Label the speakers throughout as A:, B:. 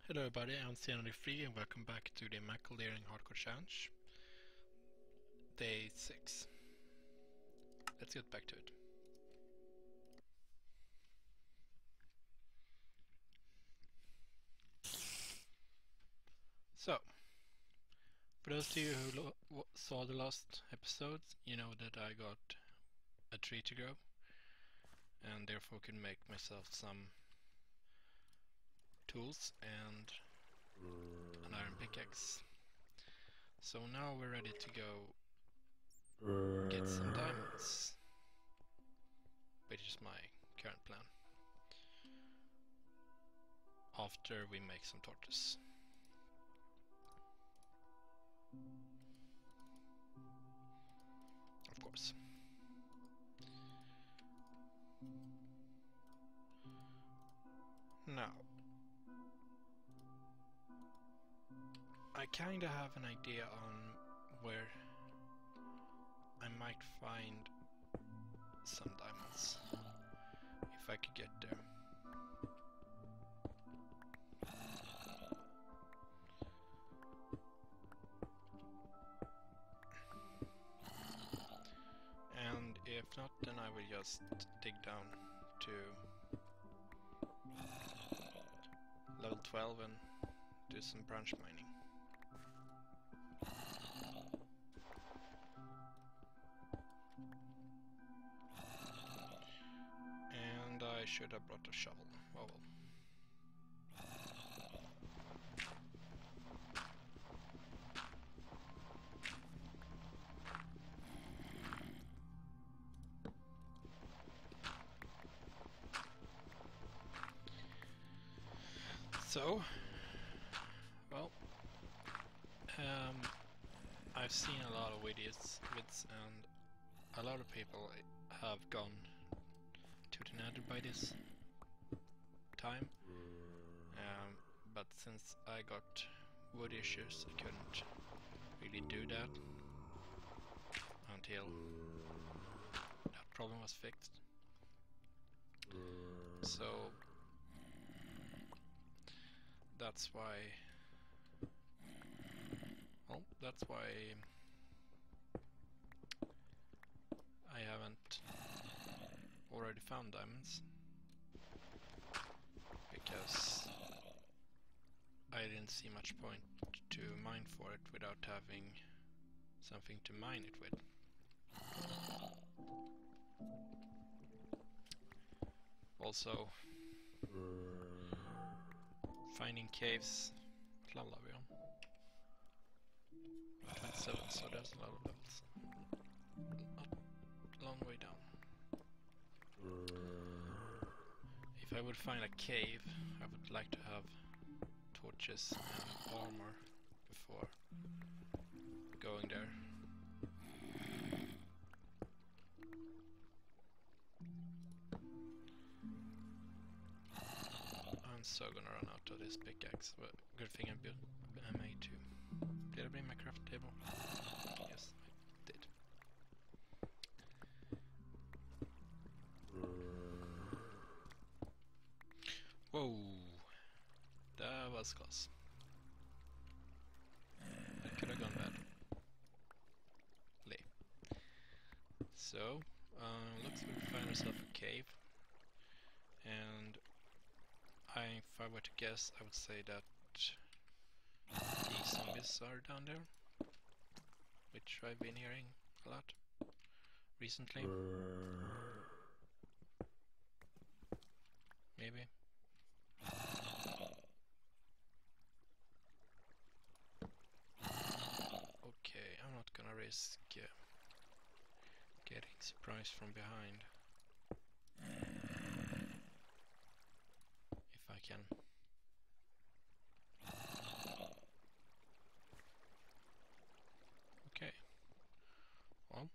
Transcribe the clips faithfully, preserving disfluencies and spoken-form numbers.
A: Hello everybody, I'm Xenon Free and welcome back to the Michael Leering Hardcore Challenge. Day six. Let's get back to it. So, for those of you who lo saw the last episodes, you know that I got a tree to grow and therefore can make myself some tools and an iron pickaxe. So now we're ready to go get some diamonds, which is my current plan, after we make some torches. Of course. Now, I kinda have an idea on where I might find some diamonds, if I could get there. And if not, then I will just dig down to level twelve and do some branch mining. And I should have brought a shovel. Oh well. So, well, um, I've seen a lot of videos, vids, and a lot of people have gone to the nether by this time, um, but since I got wood issues, I couldn't really do that until that problem was fixed. So that's why, well, that's why I haven't already found diamonds, because I didn't see much point to mine for it without having something to mine it with. Also, finding caves. What level are we on? twenty-seven, so there's a lot of levels. Not a long way down. If I would find a cave, I would like to have torches and armor before going there. I'm so gonna run out of this pickaxe, but good thing I built I made two. Did I bring my craft table? Yes, I did. Whoa, that was close. That could have gone bad. Lay. So, uh, looks like we find ourselves a cave, and I, if I were to guess, I would say that these zombies are down there, which I've been hearing a lot recently. Maybe. Okay, I'm not gonna risk uh, getting surprised from behind. If I can. Okay. Well.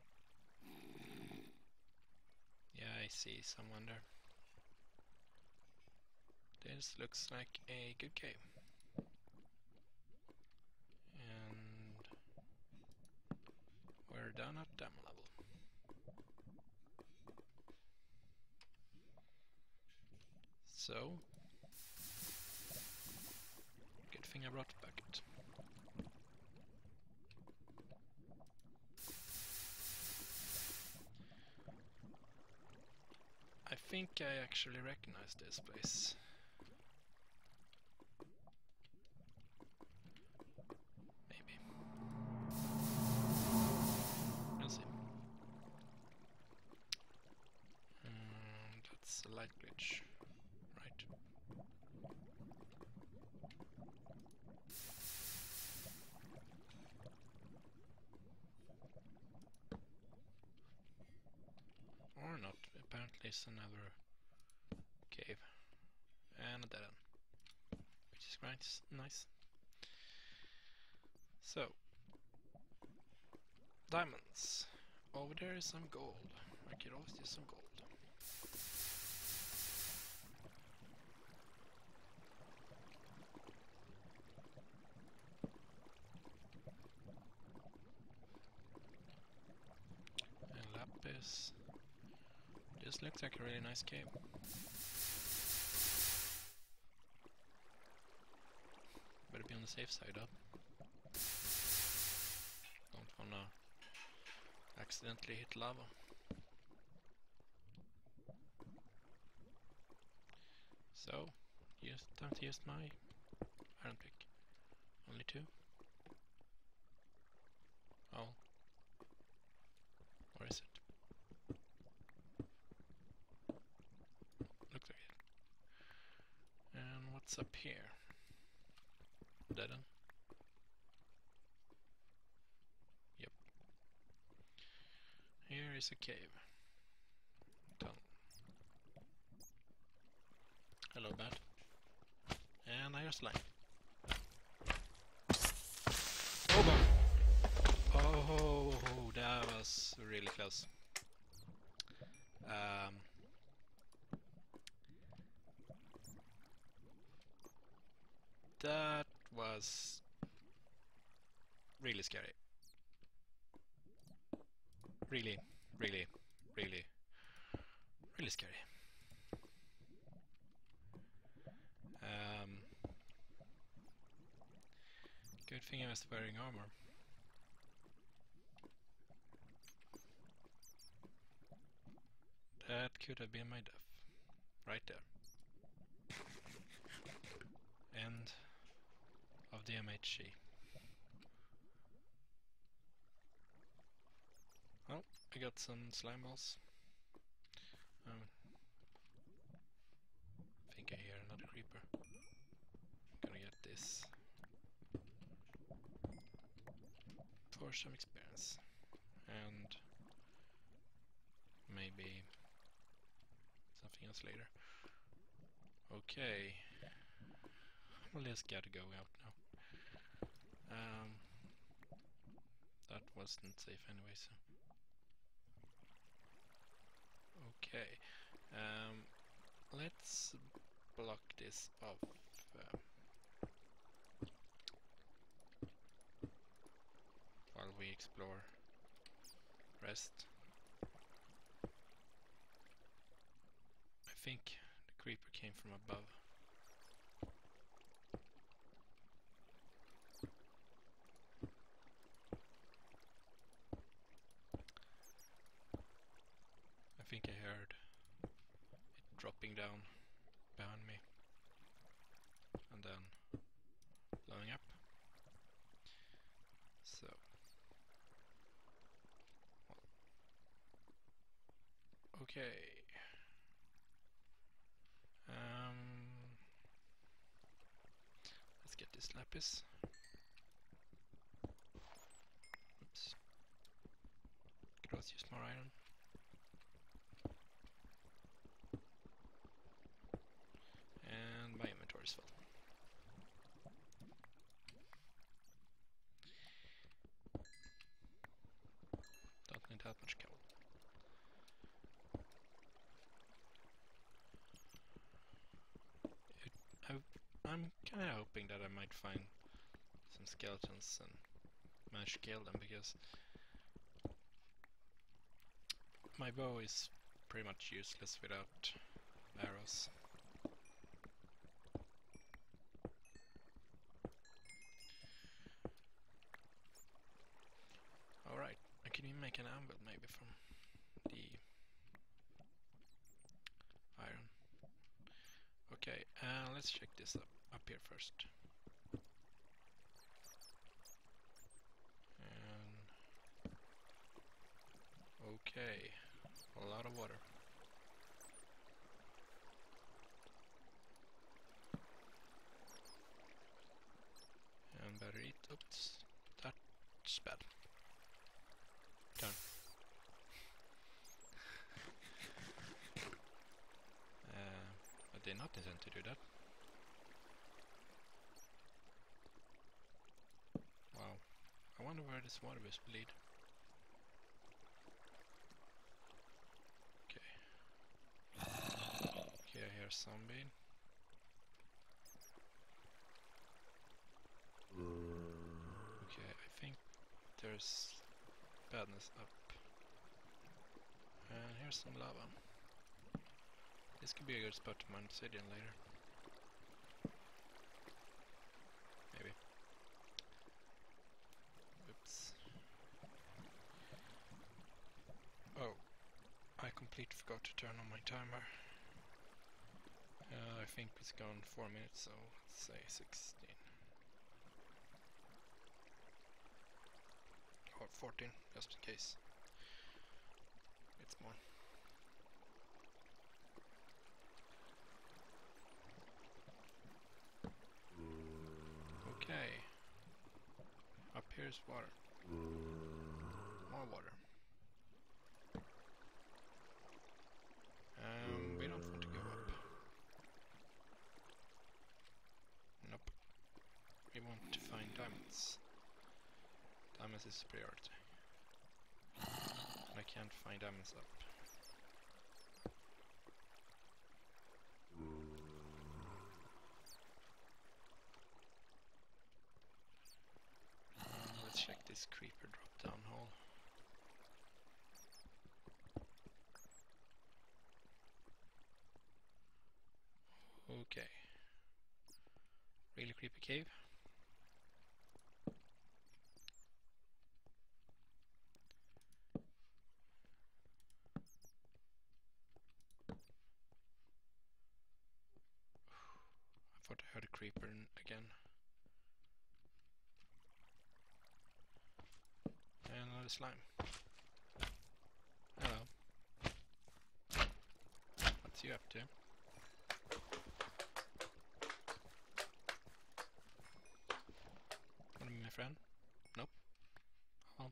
A: Yeah, I see someone there. This looks like a good cave. And we're down at dam level. So rot bucket. I think I actually recognize this place. Maybe. We'll see. Um, that's a light glitch, right? Or not. Apparently it's another cave. And a dead end. Which is quite nice. So. Diamonds. Over there is some gold. I could always use some gold. And lapis. This looks like a really nice cave. Better be on the safe side up. Don't wanna accidentally hit lava. So, use time to use my iron pick. Only two. Oh. Where is it? Looks like it. And what's up here? Dead end. Yep. Here is a cave. Tunnel. Hello, bat. And I just line. Oh, bomb. Oh, that was really close. Um, that was really scary. Really, really, really, really scary. Um, good thing I was wearing armor. That could have been my death. Right there. End of the M H G. Well, I got some slime balls. Um, I think I hear another creeper. Gonna get this for some experience. And maybe something else later. Okay. Well, let's gotta go out now. Um, that wasn't safe anyway, so. Okay. Um, let's block this off. Uh, while we explore rest. I think the creeper came from above. I think I heard it dropping down behind me and then blowing up. So, well, okay. Um, let's get this lapis. Oops. Could also use more iron. And my inventory is full. Don't need that much coal. It, I, I'm kind of hoping that I might find some skeletons and manage to kill them, because my bow is pretty much useless without arrows. let's check this up, up here first. And okay, a lot of water. And better eat. Oops, that's bad. Turn. uh, I did not intend to do that. Wow, I wonder where this water will lead. Okay. Okay, I hear a zombie. Okay, I think there's badness up. And here's some lava. This could be a good spot to mine obsidian later. Maybe. Oops. Oh, I completely forgot to turn on my timer. Uh, I think it's gone four minutes, so let's say sixteen. Or fourteen, just in case. It's more. Okay. Up here's water. More water. Um, we don't want to go up. Nope. We want to find diamonds. Diamonds is priority. And I can't find diamonds up. Uh, let's check this creeper drop down hole. Okay. Really creepy cave. I thought I heard a creeper again. And another slime. Hello. What's you up to? Wanna be my friend? Nope. Oh.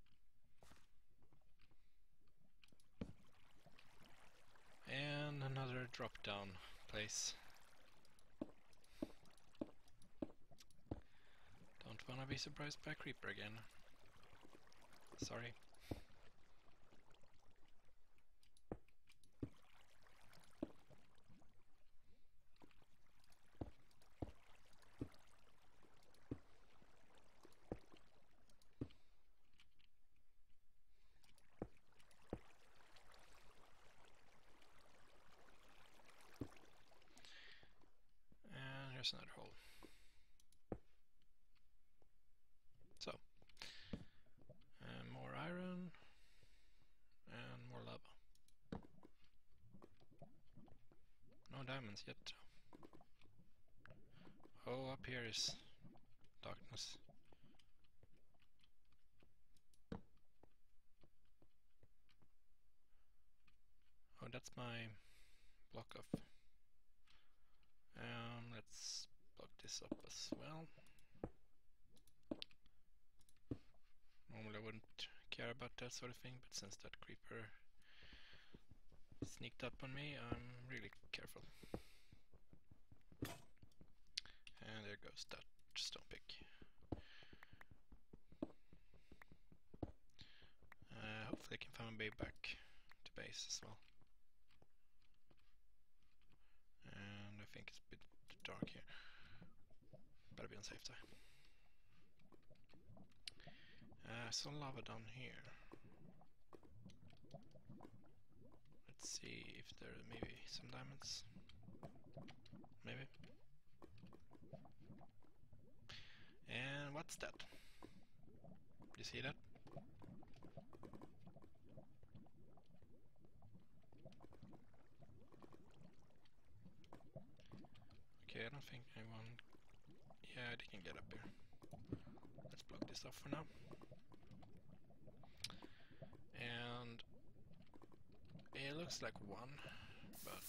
A: And another drop down place. Don't wanna be surprised by a creeper again. Sorry. And here's another hole. So, and more iron, and more lava. No diamonds yet. Oh, up here is darkness. Oh, that's my block of. Um, let's block this up as well. Normally I wouldn't care about that sort of thing, but since that creeper sneaked up on me, I'm really careful. And there goes that stone pick. Uh, hopefully I can find my way back to base as well. And I think it's a bit dark here. Better be on safe side. Uh, some lava down here. Let's see if there are maybe some diamonds. Maybe. And what's that? You see that? don't think anyone... Yeah, they can get up here. Let's block this off for now. And it looks like one, but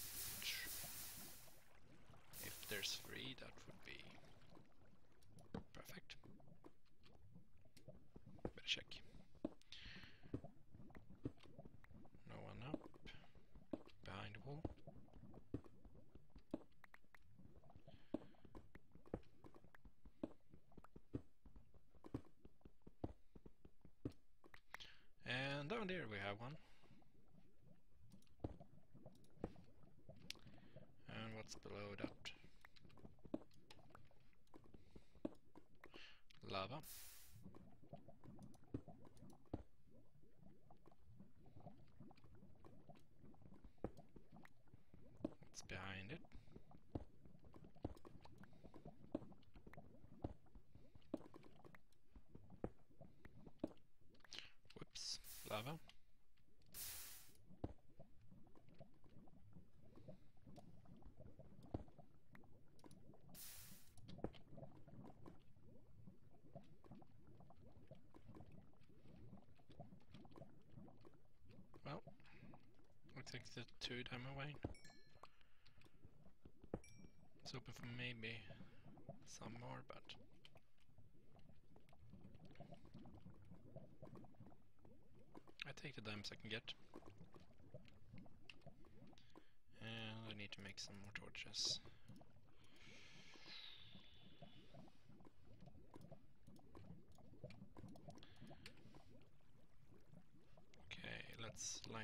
A: if there's three, that would be perfect. Better check. No one up. Behind the wall. And down there we have one. And what's below that? Lava. What's behind it? Whoops, lava. Well, looks like the two them away. It's open for maybe some more, but I take the diamonds I can get. And I need to make some more torches. Okay, let's light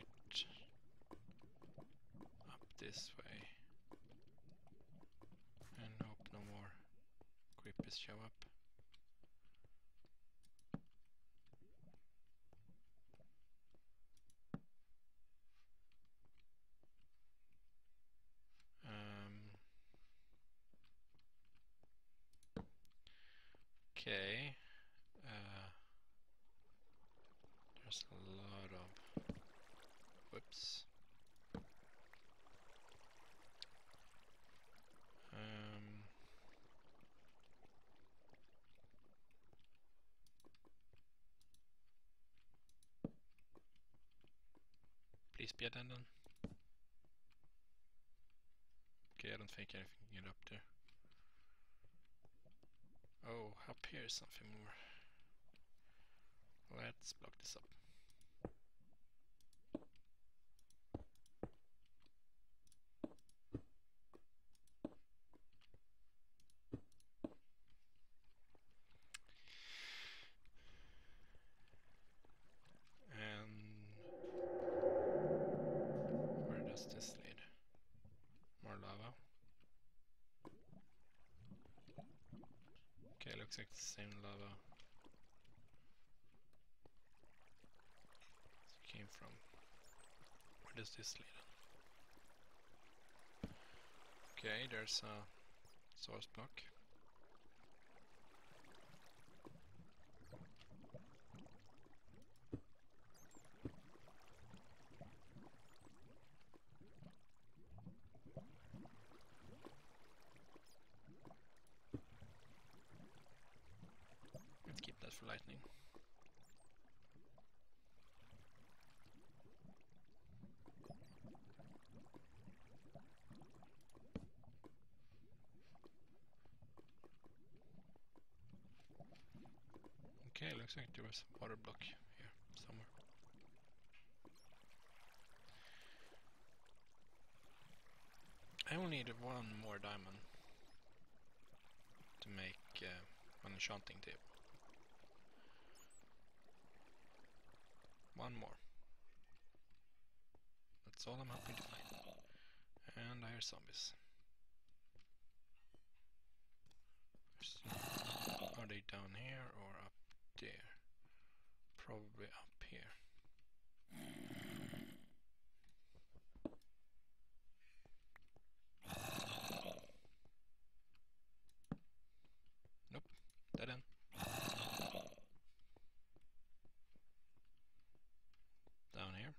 A: up this way. And hope no more creepers show up. Um, okay. Uh, there's a lot of... Whoops. Um, please be attendant. Okay, I don't think anything can get up there. Oh, up here is something more. Let's block this up. And where does this lead? More lava. Okay, looks like the same lava as it came from. Where does this lead? Okay, there's a source block. Let's keep that for lightning. Okay, looks like there was a water block here somewhere. I only need one more diamond to make uh, an enchanting table. One more. That's all I'm hoping to find. And I hear zombies. Are they down here or up there? Probably up here. Nope, dead end. Down here.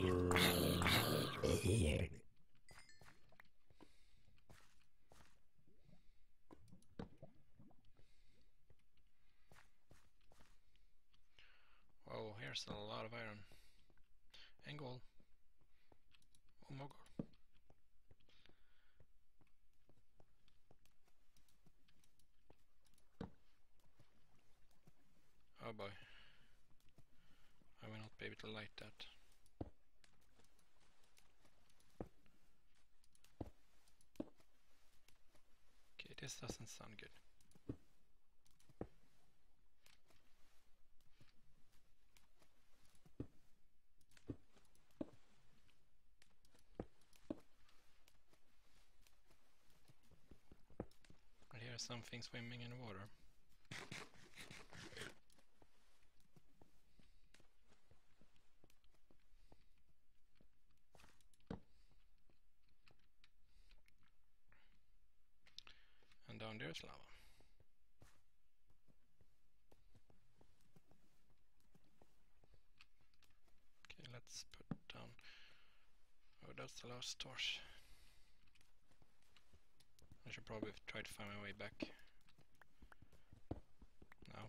A: Whoa, here's a lot of iron. And gold. Oh my god. Oh boy. I will not be able to light that. Okay, this doesn't sound good. I hear something swimming in the water. And down there's lava. Okay, let's put down. Oh, that's the last torch. I should probably try to find my way back. Now.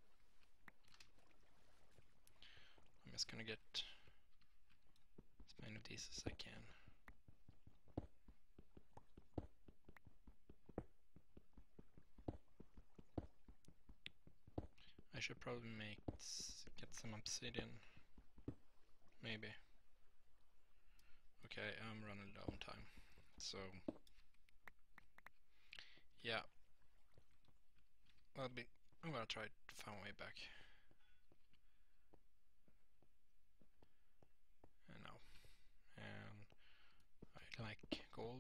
A: I'm just gonna get as many of these as I can. I should probably make get some obsidian. Maybe. Okay, I'm running low on time. So yeah. I'll be I'm gonna try to find my way back. And now. And I like gold.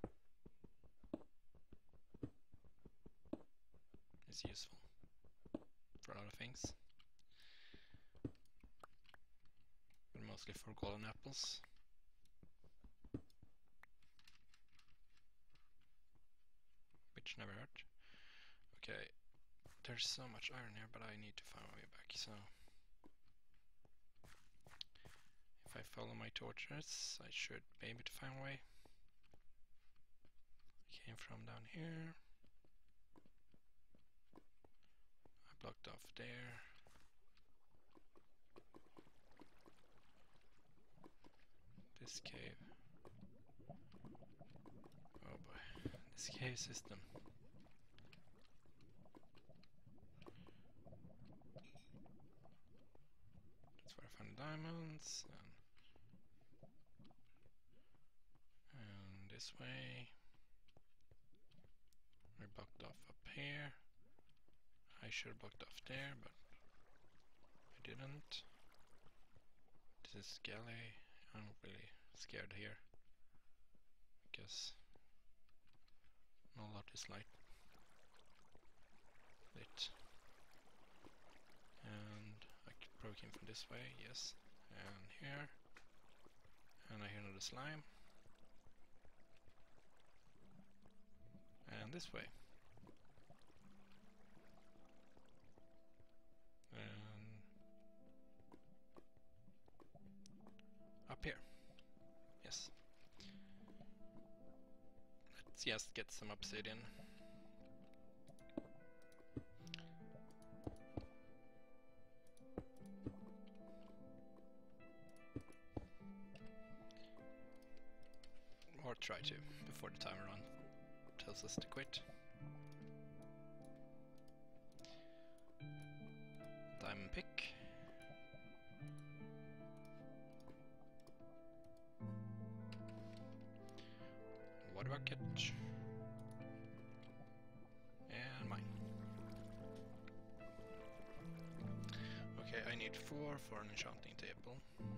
A: It's useful for a lot of things. But mostly for golden apples. Which never hurt. Okay. There's so much iron here, but I need to find my way back, so if I follow my torches, I should be able to find a way. I came from down here. I blocked off there. This cave. Oh boy. This cave system. That's where I found the diamonds. And, and this way. I blocked off up here. I should have blocked off there, but I didn't. This is Galley. I'm really scared here because not a lot is light lit. And I probably came from this way, yes. And here. And I hear another slime. And this way. And up here. Yes. Let's just get some obsidian. Or try to, before the timer run tells us to quit. Diamond pick. Water bucket. And mine. Okay, I need four for an enchanting table.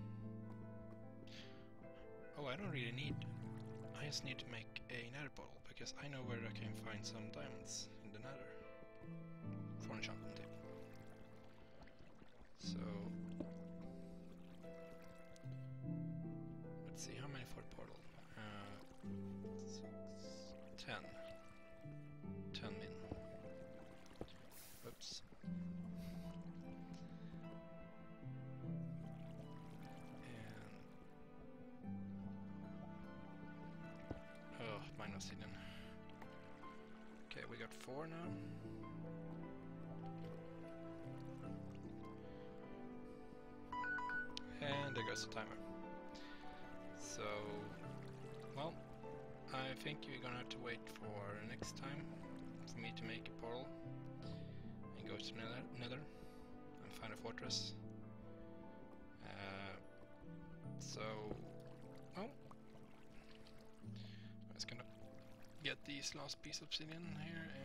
A: Oh, I don't really need... I just need to make a nether portal, because I know where I can find some diamonds in the nether for an enchanting table. So... let's see, how many for the portal? Uh, six, ten. Ten min. Oops. And obsidian. Okay, we got four now. And there goes the timer. So, well, I think you're gonna have to wait for next time for me to make a portal and go to Nether, nether and find a fortress. Uh, so, well, I'm just gonna get these last piece of obsidian here